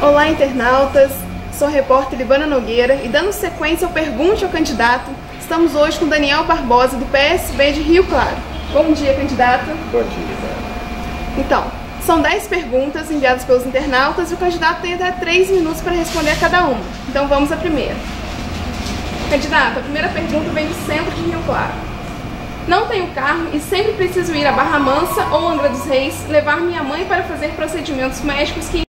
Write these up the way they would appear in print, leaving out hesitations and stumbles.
Olá, internautas! Sou a repórter Libana Nogueira e, dando sequência ao Pergunte ao Candidato, estamos hoje com Daniel Barbosa, do PSB de Rio Claro. Bom dia, candidato. Bom dia. Então, são 10 perguntas enviadas pelos internautas e o candidato tem até 3 minutos para responder a cada uma. Então vamos à primeira. Candidato, a primeira pergunta vem do centro de Rio Claro. Não tenho carro e sempre preciso ir a Barra Mansa ou Angra dos Reis levar minha mãe para fazer procedimentos médicos que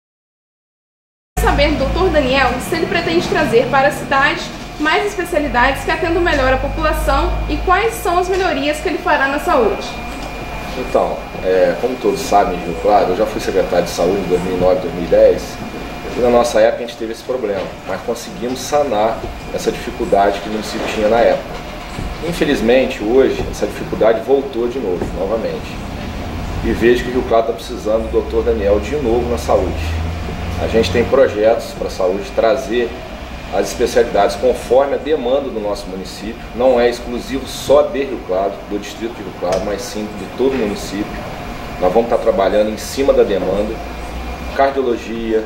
saber do Dr. Daniel se ele pretende trazer para a cidade mais especialidades que atendam melhor a população e quais são as melhorias que ele fará na saúde. Então, como todos sabem, Rio Claro, eu já fui secretário de saúde em 2009, 2010 e na nossa época a gente teve esse problema, mas conseguimos sanar essa dificuldade que o município tinha na época. Infelizmente, hoje, essa dificuldade voltou de novo, novamente. E vejo que o Rio Claro está precisando do Dr. Daniel de novo na saúde. A gente tem projetos para a saúde trazer as especialidades conforme a demanda do nosso município. Não é exclusivo só de Rio Claro, do distrito de Rio Claro, mas sim de todo o município. Nós vamos estar trabalhando em cima da demanda. Cardiologia,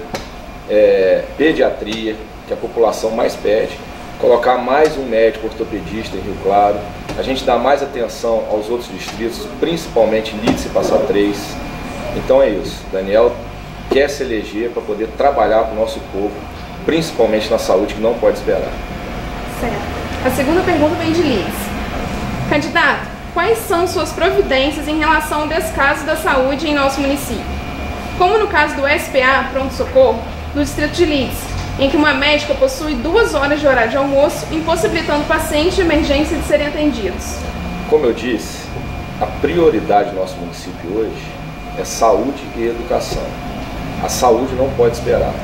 pediatria, que a população mais pede. Colocar mais um médico ortopedista em Rio Claro. A gente dá mais atenção aos outros distritos, principalmente Lídice e Passa Três. Então é isso. Daniel quer se eleger para poder trabalhar para o nosso povo, principalmente na saúde, que não pode esperar. Certo. A segunda pergunta vem de Liz. Candidato, quais são suas providências em relação ao descaso da saúde em nosso município? Como no caso do SPA, Pronto Socorro, do distrito de Lídice, em que uma médica possui 2 horas de horário de almoço, impossibilitando pacientes de emergência de serem atendidos. Como eu disse, a prioridade do nosso município hoje é saúde e educação. A saúde não pode esperar.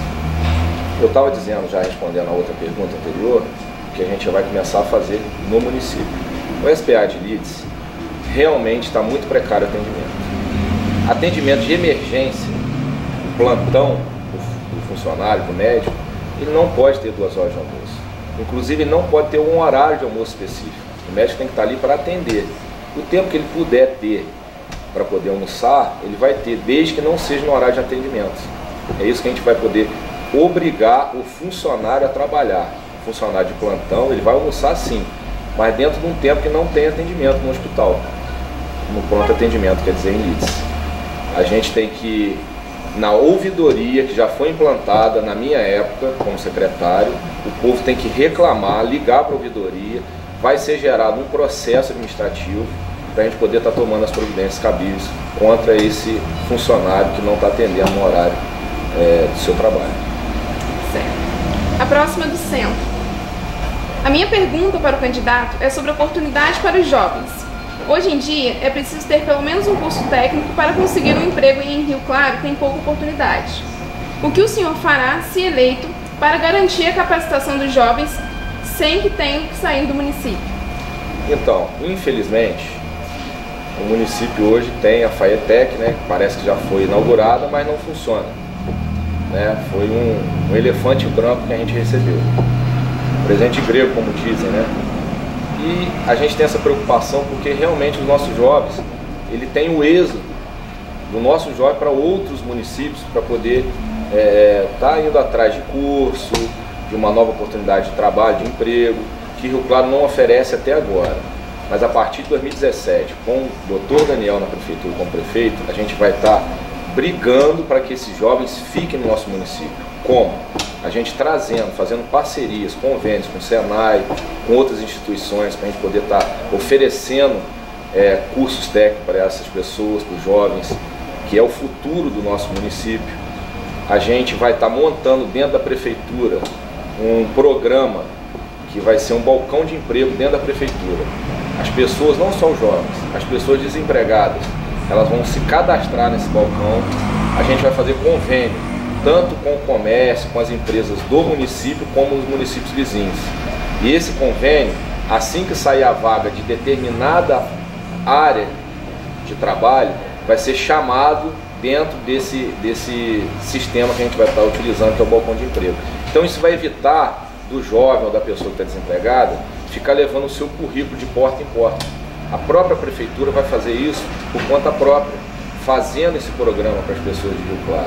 Eu estava dizendo, já respondendo a outra pergunta anterior, que a gente vai começar a fazer no município. O SPA de Lídice realmente está muito precário o atendimento. Atendimento de emergência, o plantão do funcionário, do médico, ele não pode ter 2 horas de almoço. Inclusive, ele não pode ter um horário de almoço específico. O médico tem que estar ali para atender. O tempo que ele puder ter para poder almoçar, ele vai ter, desde que não seja no horário de atendimento. É isso que a gente vai poder obrigar o funcionário a trabalhar. O funcionário de plantão, ele vai almoçar sim, mas dentro de um tempo que não tem atendimento no hospital, no pronto atendimento, quer dizer, em Lídice. A gente tem que, na ouvidoria que já foi implantada na minha época como secretário, o povo tem que reclamar, ligar para a ouvidoria, vai ser gerado um processo administrativo para a gente poder estar tomando as providências cabíveis contra esse funcionário que não está atendendo no horário do seu trabalho. Certo. A próxima é do centro. A minha pergunta para o candidato é sobre oportunidade para os jovens. Hoje em dia, é preciso ter pelo menos um curso técnico para conseguir um emprego e em Rio Claro tem pouca oportunidade. O que o senhor fará, se eleito, para garantir a capacitação dos jovens sem que tenham que sair do município? Então, infelizmente, o município hoje tem a FAETEC, né, que parece que já foi inaugurada, mas não funciona. Foi um elefante branco que a gente recebeu. Presente grego, como dizem, né? E a gente tem essa preocupação porque realmente os nossos jovens, ele tem o êxodo do nosso jovem para outros municípios para poder estar indo atrás de curso, de uma nova oportunidade de trabalho, de emprego, que Rio Claro não oferece até agora. Mas a partir de 2017, com o Dr. Daniel na prefeitura como prefeito, a gente vai estar brigando para que esses jovens fiquem no nosso município. Como? A gente trazendo, fazendo parcerias, convênios com o Senai, com outras instituições, para a gente poder estar oferecendo cursos técnicos para essas pessoas, para os jovens, que é o futuro do nosso município. A gente vai estar montando dentro da prefeitura um programa que vai ser um balcão de emprego dentro da prefeitura. As pessoas, não só os jovens, as pessoas desempregadas, elas vão se cadastrar nesse balcão. A gente vai fazer convênio, tanto com o comércio, com as empresas do município, como os municípios vizinhos. E esse convênio, assim que sair a vaga de determinada área de trabalho, vai ser chamado dentro desse sistema que a gente vai estar utilizando, que é o balcão de emprego. Então isso vai evitar do jovem ou da pessoa que está desempregada ficar levando o seu currículo de porta em porta. A própria prefeitura vai fazer isso por conta própria, fazendo esse programa para as pessoas de Rio Claro.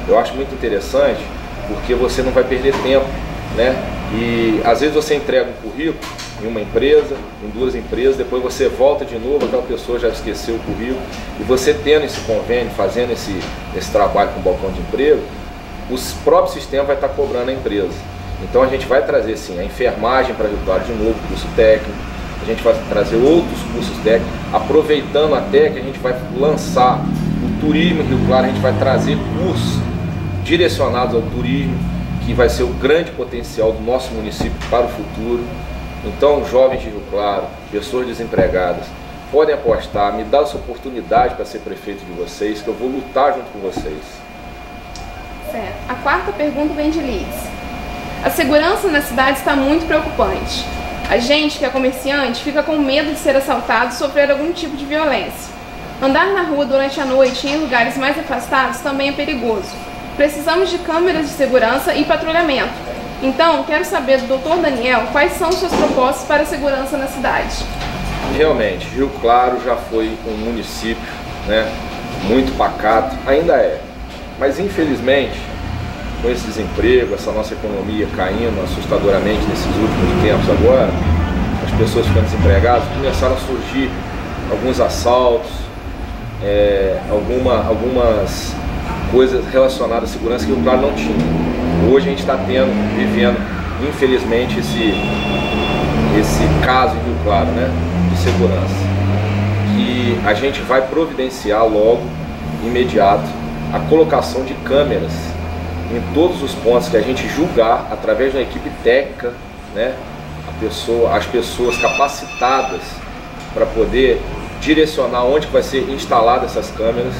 Eu acho muito interessante porque você não vai perder tempo, né? E às vezes você entrega um currículo em uma empresa, em duas empresas, depois você volta de novo, aquela pessoa já esqueceu o currículo, e você tendo esse convênio, fazendo esse trabalho com o balcão de emprego, o próprio sistema vai estar cobrando a empresa. Então a gente vai trazer sim a enfermagem para Rio Claro de novo, curso técnico, a gente vai trazer outros cursos técnicos, aproveitando até que a gente vai lançar o turismo em Rio Claro, a gente vai trazer cursos direcionados ao turismo, que vai ser o grande potencial do nosso município para o futuro. Então, jovens de Rio Claro, pessoas desempregadas, podem apostar, me dar essa oportunidade para ser prefeito de vocês, que eu vou lutar junto com vocês. Certo. A quarta pergunta vem de Liz. A segurança na cidade está muito preocupante. A gente, que é comerciante, fica com medo de ser assaltado e sofrer algum tipo de violência. Andar na rua durante a noite e em lugares mais afastados também é perigoso. Precisamos de câmeras de segurança e patrulhamento. Então, quero saber do Dr. Daniel quais são suas propostas para a segurança na cidade. Realmente, Rio Claro já foi um município, né, muito pacato, ainda é. Mas infelizmente, com esse desemprego, essa nossa economia caindo assustadoramente nesses últimos tempos agora, as pessoas ficando desempregadas, começaram a surgir alguns assaltos, algumas coisas relacionadas à segurança que o Rio Claro não tinha. Hoje a gente está vivendo, infelizmente, esse caso em Rio Claro, né, de segurança. E a gente vai providenciar logo, imediato, a colocação de câmeras em todos os pontos que a gente julgar, através da equipe técnica, né, as pessoas capacitadas para poder direcionar onde vai ser instalada essas câmeras,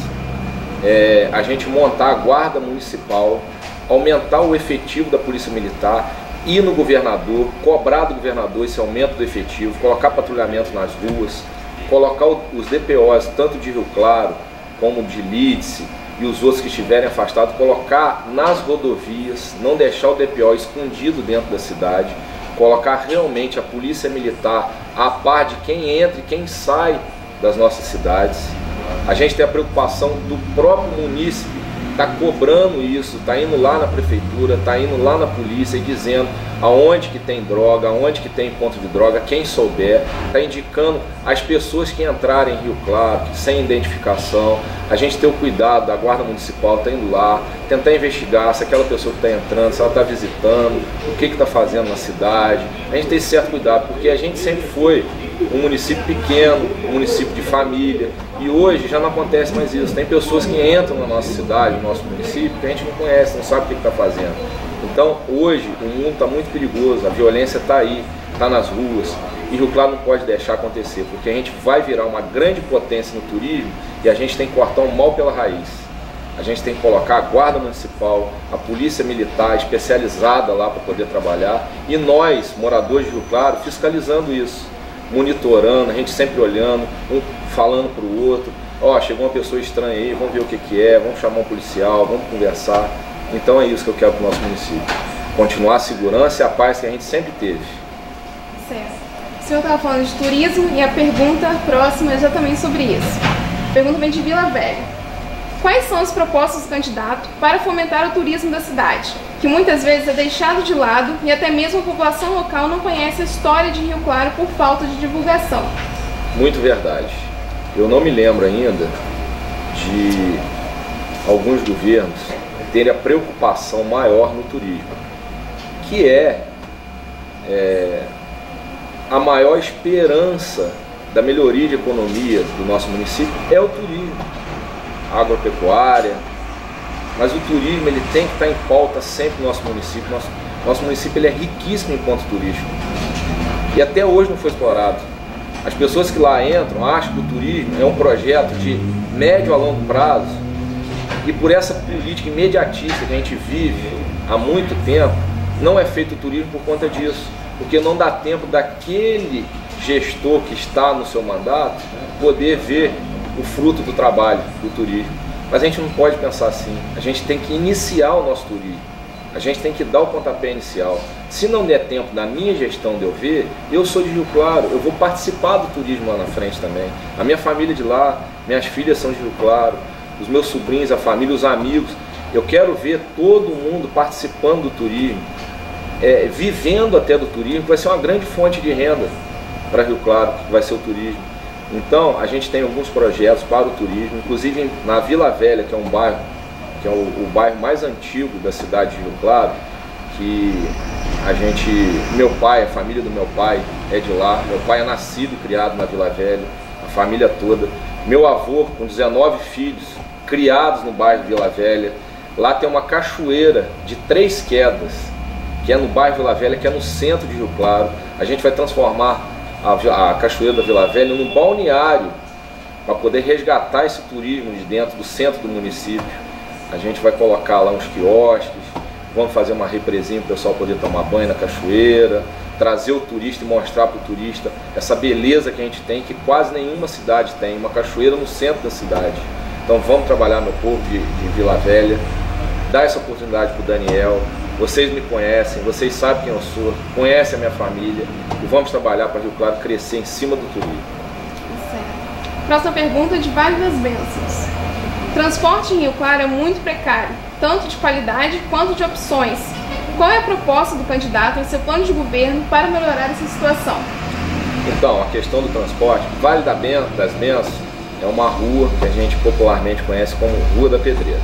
a gente montar a guarda municipal, aumentar o efetivo da Polícia Militar, ir no governador, cobrar do governador esse aumento do efetivo, colocar patrulhamento nas ruas, colocar os DPOs, tanto de Rio Claro como de Lídice, e os outros que estiverem afastados, colocar nas rodovias, não deixar o DPO escondido dentro da cidade, colocar realmente a Polícia Militar a par de quem entra e quem sai das nossas cidades. A gente tem a preocupação do próprio munícipe, está cobrando isso, está indo lá na prefeitura, está indo lá na polícia e dizendo aonde que tem droga, aonde que tem ponto de droga, quem souber, está indicando as pessoas que entrarem em Rio Claro, sem identificação, a gente ter o cuidado da guarda municipal, está indo lá, tentar investigar se aquela pessoa que está entrando, se ela está visitando, o que está fazendo na cidade, a gente tem certo cuidado, porque a gente sempre foi um município pequeno, um município de família, e hoje já não acontece mais isso. Tem pessoas que entram na nossa cidade, no nosso município, que a gente não conhece, não sabe o que está fazendo. Então hoje o mundo está muito perigoso, a violência está aí, está nas ruas, e Rio Claro não pode deixar acontecer, porque a gente vai virar uma grande potência no turismo e a gente tem que cortar o mal pela raiz. A gente tem que colocar a guarda municipal, a polícia militar especializada lá para poder trabalhar, e nós, moradores de Rio Claro, fiscalizando isso, monitorando, a gente sempre olhando, um falando para o outro, ó, chegou uma pessoa estranha aí, vamos ver o que é, vamos chamar um policial, vamos conversar. Então é isso que eu quero para o nosso município, continuar a segurança e a paz que a gente sempre teve. Certo. O senhor estava falando de turismo e a pergunta próxima é exatamente sobre isso. A pergunta vem de Vila Velha. Quais são as propostas do candidato para fomentar o turismo da cidade, que muitas vezes é deixado de lado e até mesmo a população local não conhece a história de Rio Claro por falta de divulgação? Muito verdade. Eu não me lembro ainda de alguns governos terem a preocupação maior no turismo, que a maior esperança da melhoria de economia do nosso município é o turismo, a agropecuária, mas o turismo ele tem que estar em pauta sempre no nosso município. Nosso município ele é riquíssimo em ponto turístico e até hoje não foi explorado. As pessoas que lá entram acham que o turismo é um projeto de médio a longo prazo, e por essa política imediatista que a gente vive há muito tempo, não é feito o turismo por conta disso, porque não dá tempo daquele gestor que está no seu mandato poder ver o fruto do trabalho do turismo. Mas a gente não pode pensar assim, a gente tem que iniciar o nosso turismo, a gente tem que dar o pontapé inicial. Se não der tempo da minha gestão de eu ver, eu sou de Rio Claro, eu vou participar do turismo lá na frente também. A minha família de lá, minhas filhas são de Rio Claro, os meus sobrinhos, a família, os amigos, Eu quero ver todo mundo participando do turismo, vivendo até do turismo, vai ser uma grande fonte de renda para Rio Claro, que vai ser o turismo. Então, a gente tem alguns projetos para o turismo, inclusive na Vila Velha, que é um bairro, que é o bairro mais antigo da cidade de Rio Claro, que meu pai, a família do meu pai é de lá, meu pai é nascido e criado na Vila Velha, a família toda, meu avô com 19 filhos, criados no bairro Vila Velha. Lá tem uma cachoeira de 3 quedas, que é no bairro Vila Velha, que é no centro de Rio Claro. A gente vai transformar a cachoeira da Vila Velha num balneário para poder resgatar esse turismo de dentro do centro do município. A gente vai colocar lá uns quiosques, vamos fazer uma represinha para o pessoal poder tomar banho na cachoeira, trazer o turista e mostrar para o turista essa beleza que a gente tem, que quase nenhuma cidade tem, uma cachoeira no centro da cidade. Então vamos trabalhar, meu povo de Vila Velha, dar essa oportunidade para o Daniel. Vocês me conhecem, vocês sabem quem eu sou, conhecem a minha família, e vamos trabalhar para Rio Claro crescer em cima do turismo. Certo. Próxima pergunta de Vale das Bênçãos. Transporte em Rio Claro é muito precário, tanto de qualidade quanto de opções. Qual é a proposta do candidato em seu plano de governo para melhorar essa situação? Então, a questão do transporte, Vale das Bênçãos é uma rua que a gente popularmente conhece como Rua da Pedreira.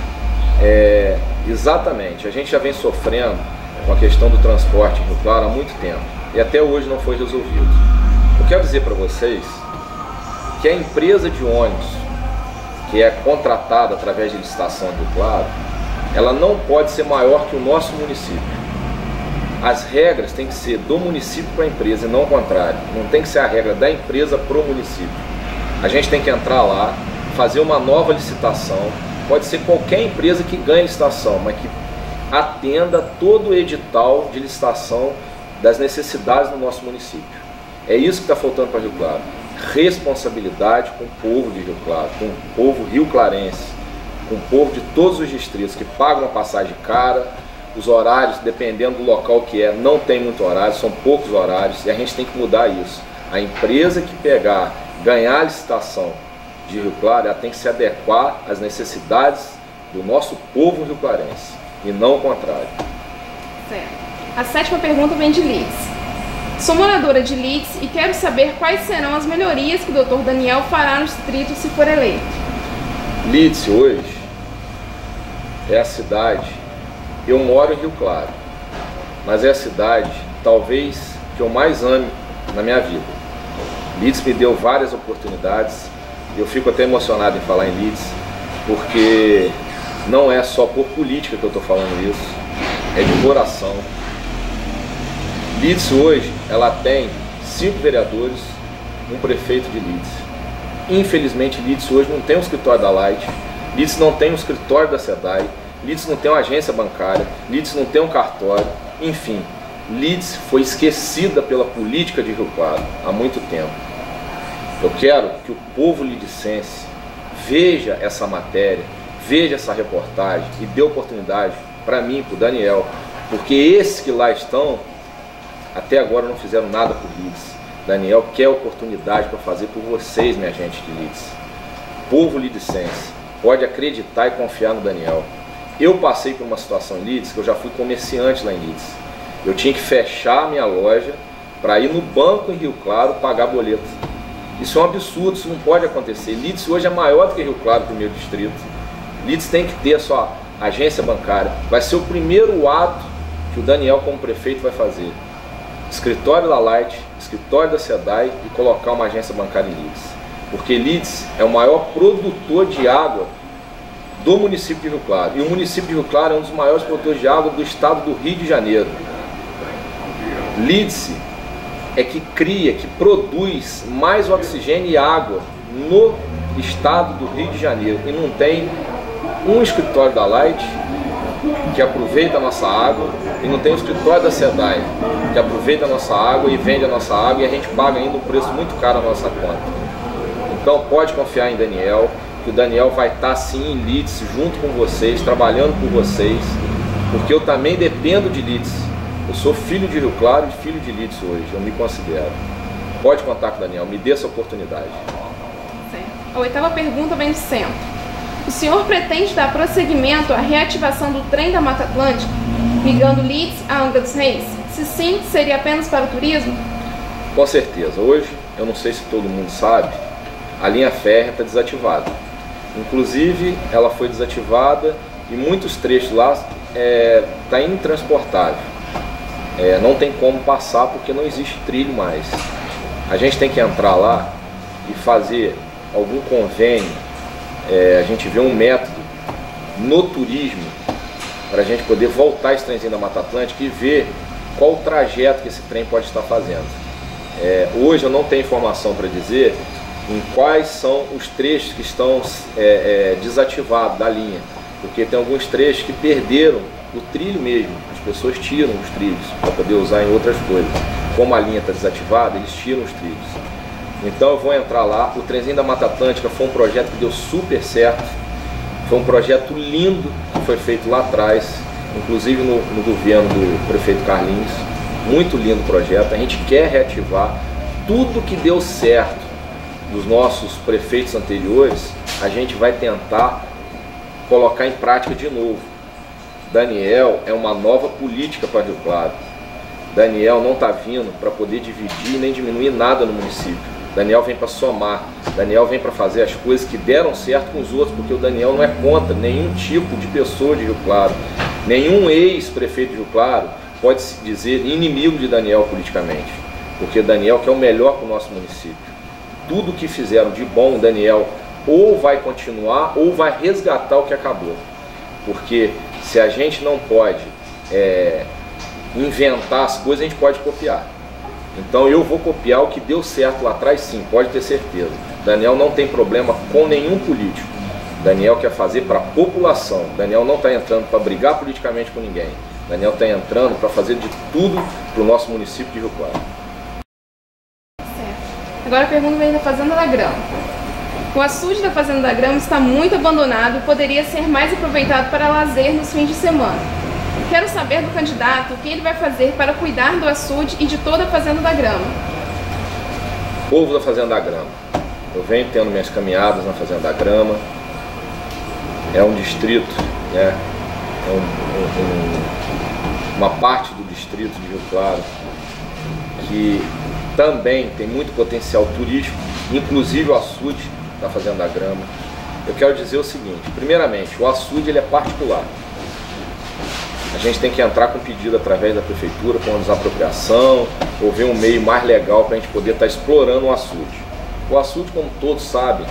Exatamente, a gente já vem sofrendo com a questão do transporte em Rio Claro há muito tempo e até hoje não foi resolvido. Eu quero dizer para vocês que a empresa de ônibus que é contratada através de licitação de Rio Claro, ela não pode ser maior que o nosso município. As regras têm que ser do município para a empresa e não o contrário. Não tem que ser a regra da empresa para o município. A gente tem que entrar lá, fazer uma nova licitação. Pode ser qualquer empresa que ganhe licitação, mas que atenda todo o edital de licitação das necessidades do nosso município. É isso que está faltando para Rio Claro. Responsabilidade com o povo de Rio Claro, com o povo rioclarense, com o povo de todos os distritos que pagam uma passagem cara. Os horários, dependendo do local que é, não tem muito horário, são poucos horários, e a gente tem que mudar isso. A empresa que ganhar a licitação de Rio Claro, ela tem que se adequar às necessidades do nosso povo rioclarense, e não o contrário. Certo. A 7ª pergunta vem de Leeds. Sou moradora de Leeds e quero saber quais serão as melhorias que o Dr. Daniel fará no distrito se for eleito. Leeds hoje é a cidade, eu moro em Rio Claro, mas é a cidade talvez que eu mais ame na minha vida. Leeds me deu várias oportunidades. Eu fico até emocionado em falar em Leeds, porque não é só por política que eu estou falando isso, é de coração. Leeds hoje, ela tem 5 vereadores, um prefeito de Leeds. Infelizmente, Leeds hoje não tem um escritório da Light, Leeds não tem um escritório da SEDAI, Leeds não tem uma agência bancária, Leeds não tem um cartório, enfim. Leeds foi esquecida pela política de Rio Claro há muito tempo. Eu quero que o povo lidicense veja essa matéria, veja essa reportagem e dê oportunidade para mim, para o Daniel, porque esses que lá estão, até agora não fizeram nada por Leeds. Daniel quer oportunidade para fazer por vocês, minha gente de Leeds. Povo lidicense, pode acreditar e confiar no Daniel. Eu passei por uma situação em Leeds, que eu já fui comerciante lá em Leeds. Eu tinha que fechar a minha loja para ir no banco em Rio Claro pagar boleto. Isso é um absurdo, isso não pode acontecer. Leeds hoje é maior do que Rio Claro, primeiro distrito. Leeds tem que ter a sua agência bancária. Vai ser o primeiro ato que o Daniel, como prefeito, vai fazer. Escritório da Light, escritório da SEDAI e colocar uma agência bancária em Leeds. Porque Leeds é o maior produtor de água do município de Rio Claro. E o município de Rio Claro é um dos maiores produtores de água do estado do Rio de Janeiro. Leeds é que cria, que produz mais oxigênio e água no estado do Rio de Janeiro. E não tem um escritório da Light que aproveita a nossa água, e não tem um escritório da SEDAI que aproveita a nossa água e vende a nossa água, e a gente paga ainda um preço muito caro na nossa conta. Então pode confiar em Daniel, que o Daniel vai estar sim em Leeds junto com vocês, trabalhando por vocês, porque eu também dependo de Leeds. Eu sou filho de Rio Claro e filho de Leeds hoje, eu me considero. Pode contar com o Daniel, me dê essa oportunidade. Certo. A 8ª pergunta vem do centro. O senhor pretende dar prosseguimento à reativação do trem da Mata Atlântica, ligando Leeds a Angra dos Reis? Se sim, seria apenas para o turismo? Com certeza. Hoje, eu não sei se todo mundo sabe, a linha férrea está desativada. Inclusive, ela foi desativada e muitos trechos lá está intransportável. Não tem como passar porque não existe trilho mais. A gente tem que entrar lá e fazer algum convênio, a gente vê um método no turismo para a gente poder voltar esse trenzinho da Mata Atlântica e ver qual o trajeto que esse trem pode estar fazendo. Hoje eu não tenho informação para dizer em quais são os trechos que estão desativados da linha, porque tem alguns trechos que perderam o trilho mesmo, as pessoas tiram os trilhos para poder usar em outras coisas. Como a linha está desativada, eles tiram os trilhos. Então eu vou entrar lá. O trenzinho da Mata Atlântica foi um projeto que deu super certo, foi um projeto lindo que foi feito lá atrás, inclusive no governo do prefeito Carlinhos. Muito lindo o projeto. A gente quer reativar tudo que deu certo dos nossos prefeitos anteriores, a gente vai tentar colocar em prática de novo. Daniel é uma nova política para Rio Claro. Daniel não está vindo para poder dividir nem diminuir nada no município. Daniel vem para somar. Daniel vem para fazer as coisas que deram certo com os outros, porque o Daniel não é contra nenhum tipo de pessoa de Rio Claro. Nenhum ex-prefeito de Rio Claro pode se dizer inimigo de Daniel politicamente, porque Daniel quer o melhor para o nosso município. Tudo que fizeram de bom, o Daniel ou vai continuar ou vai resgatar o que acabou. Porque se a gente não pode inventar as coisas, a gente pode copiar. Então eu vou copiar o que deu certo lá atrás, sim, pode ter certeza. Daniel não tem problema com nenhum político. Daniel quer fazer para a população. Daniel não está entrando para brigar politicamente com ninguém. Daniel está entrando para fazer de tudo para o nosso município de Rio Claro. Certo. Agora a pergunta vem da Fazenda da Grama. O açude da Fazenda da Grama está muito abandonado e poderia ser mais aproveitado para lazer nos fins de semana. Quero saber do candidato o que ele vai fazer para cuidar do açude e de toda a Fazenda da Grama. Povo da Fazenda da Grama. Eu venho tendo minhas caminhadas na Fazenda da Grama. É um distrito, né? Uma parte do distrito de Rio Claro que também tem muito potencial turístico, inclusive o açude da Fazenda da Grama. Eu quero dizer o seguinte: primeiramente, o açude ele é particular. A gente tem que entrar com pedido através da prefeitura, com uma desapropriação, ou ver um meio mais legal para a gente poder estar explorando o açude. O açude, como todos sabem,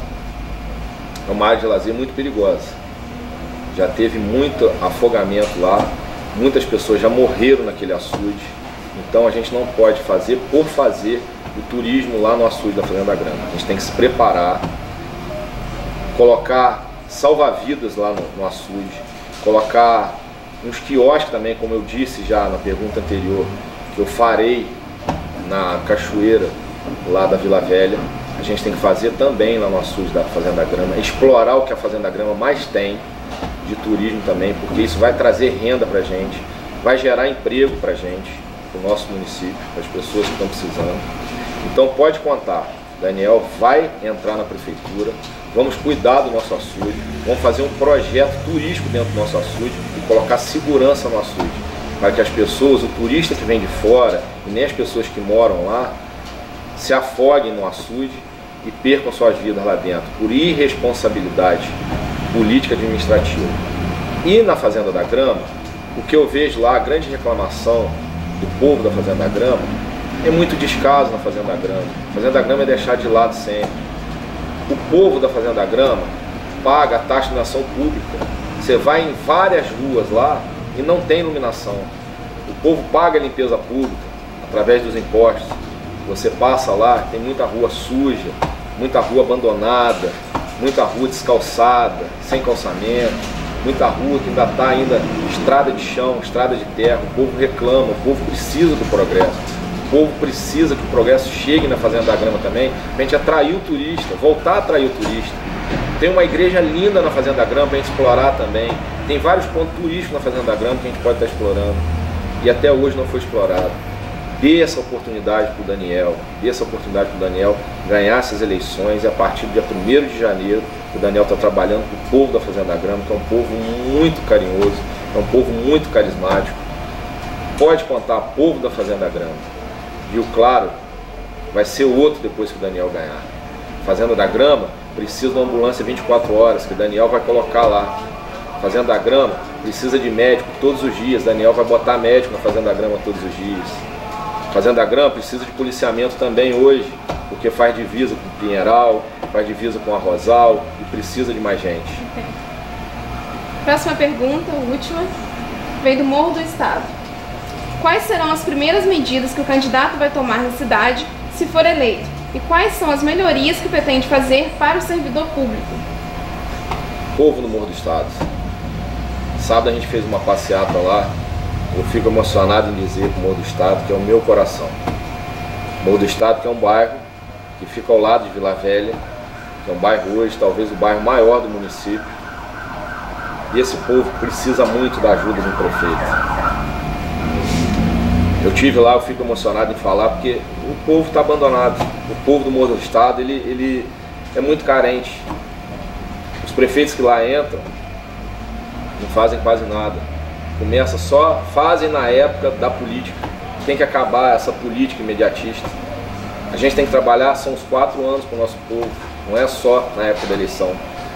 é uma área de lazer muito perigosa. Já teve muito afogamento lá, muitas pessoas já morreram naquele açude. Então a gente não pode fazer por fazer o turismo lá no açude da Fazenda da Grama. A gente tem que se preparar, colocar salva-vidas lá no açude, colocar uns quiosques também, como eu disse já na pergunta anterior, que eu farei na cachoeira lá da Vila Velha. A gente tem que fazer também lá no açude da Fazenda da Grama, explorar o que a Fazenda da Grama mais tem de turismo também, porque isso vai trazer renda para a gente, vai gerar emprego para a gente, para o nosso município, para as pessoas que estão precisando. Então pode contar, Daniel vai entrar na prefeitura, vamos cuidar do nosso açude, vamos fazer um projeto turístico dentro do nosso açude e colocar segurança no açude, para que as pessoas, o turista que vem de fora e nem as pessoas que moram lá, se afoguem no açude e percam suas vidas lá dentro, por irresponsabilidade política administrativa. E na Fazenda da Grama, o que eu vejo lá, a grande reclamação do povo da Fazenda da Grama, é muito descaso na Fazenda da Grama. A Fazenda da Grama é deixar de lado sempre. O povo da Fazenda da Grama paga a taxa de iluminação pública. Você vai em várias ruas lá e não tem iluminação. O povo paga a limpeza pública através dos impostos. Você passa lá, tem muita rua suja, muita rua abandonada, muita rua descalçada, sem calçamento, muita rua que ainda está estrada de chão, estrada de terra. O povo reclama, o povo precisa do progresso. O povo precisa que o progresso chegue na Fazenda da Grama também, para a gente atrair o turista, voltar a atrair o turista. Tem uma igreja linda na Fazenda da Grama para a gente explorar também. Tem vários pontos turísticos na Fazenda da Grama que a gente pode estar explorando. E até hoje não foi explorado. Dê essa oportunidade para o Daniel, ganhar essas eleições e a partir do dia 1º de janeiro que o Daniel está trabalhando com o povo da Fazenda Grama, que é um povo muito carinhoso, é um povo muito carismático. Pode contar, povo da Fazenda Grama. Rio Claro vai ser outro depois que o Daniel ganhar. Fazenda da Grama precisa de uma ambulância 24 horas, que o Daniel vai colocar lá. Fazenda da Grama precisa de médico todos os dias, Daniel vai botar médico na Fazenda da Grama todos os dias. Fazenda da Grama precisa de policiamento também hoje, porque faz divisa com o Pinheiral, faz divisa com a Rosal e precisa de mais gente. Próxima pergunta, última, vem do Morro do Estado. Quais serão as primeiras medidas que o candidato vai tomar na cidade se for eleito? E quais são as melhorias que pretende fazer para o servidor público? Povo no Morro do Estado. Sábado a gente fez uma passeata lá. Eu fico emocionado em dizer que o Morro do Estado, que é o meu coração. Morro do Estado, que é um bairro que fica ao lado de Vila Velha, que é um bairro hoje, talvez o bairro maior do município. E esse povo precisa muito da ajuda do prefeito. Eu tive lá, eu fico emocionado em falar, porque o povo está abandonado. O povo do Morro do Estado, ele é muito carente. Os prefeitos que lá entram não fazem quase nada. Começa só, fazem na época da política. Tem que acabar essa política imediatista. A gente tem que trabalhar, são uns 4 anos para o nosso povo, não é só na época da eleição.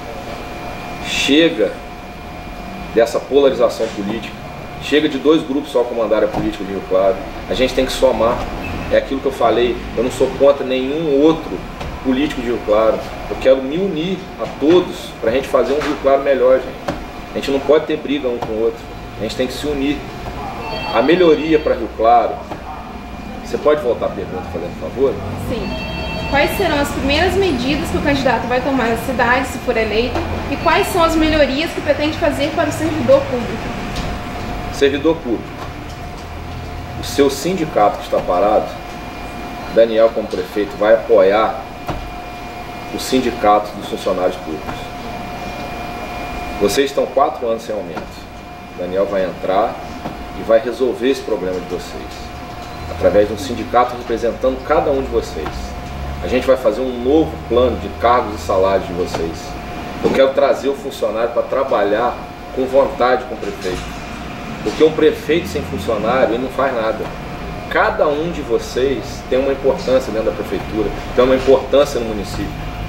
Chega dessa polarização política. Chega de 2 grupos só comandarem a política de Rio Claro. A gente tem que somar. É aquilo que eu falei, eu não sou contra nenhum outro político de Rio Claro. Eu quero me unir a todos para a gente fazer um Rio Claro melhor, gente. A gente não pode ter briga um com o outro. A gente tem que se unir. A melhoria para Rio Claro... Você pode voltar a pergunta, fazendo favor? Sim. Quais serão as primeiras medidas que o candidato vai tomar na cidade, se for eleito? E quais são as melhorias que pretende fazer para o servidor público? Servidor público. O seu sindicato que está parado, Daniel como prefeito vai apoiar o sindicato dos funcionários públicos. Vocês estão 4 anos sem aumento. Daniel vai entrar e vai resolver esse problema de vocês, através de um sindicato representando cada um de vocês. A gente vai fazer um novo plano de cargos e salários de vocês. Eu quero trazer o funcionário para trabalhar com vontade com o prefeito. Porque um prefeito sem funcionário, ele não faz nada. Cada um de vocês tem uma importância dentro da prefeitura, tem uma importância no município.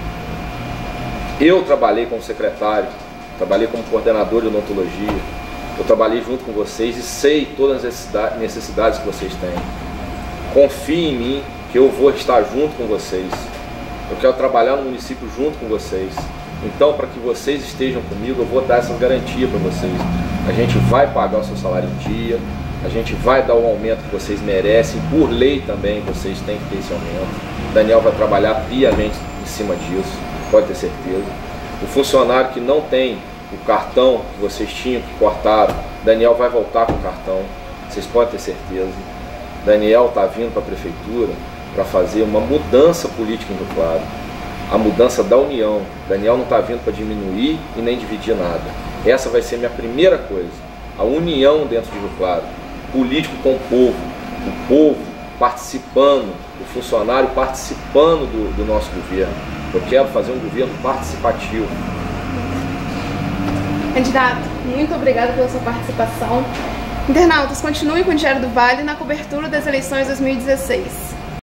Eu trabalhei como secretário, trabalhei como coordenador de odontologia, eu trabalhei junto com vocês e sei todas as necessidades que vocês têm. Confie em mim, que eu vou estar junto com vocês. Eu quero trabalhar no município junto com vocês. Então, para que vocês estejam comigo, eu vou dar essa garantia para vocês. A gente vai pagar o seu salário em dia, a gente vai dar o aumento que vocês merecem. Por lei também, vocês têm que ter esse aumento. O Daniel vai trabalhar piamente em cima disso, pode ter certeza. O funcionário que não tem o cartão que vocês tinham, que cortaram, Daniel vai voltar com o cartão, vocês podem ter certeza. Daniel está vindo para a prefeitura para fazer uma mudança política em Rio Claro, a mudança da união. Daniel não está vindo para diminuir e nem dividir nada. Essa vai ser minha primeira coisa, a união dentro de Rio Claro, político com o povo participando, o funcionário participando do nosso governo. Eu quero fazer um governo participativo. Candidato, muito obrigada pela sua participação. Internautas, continuem com o Diário do Vale na cobertura das eleições 2016.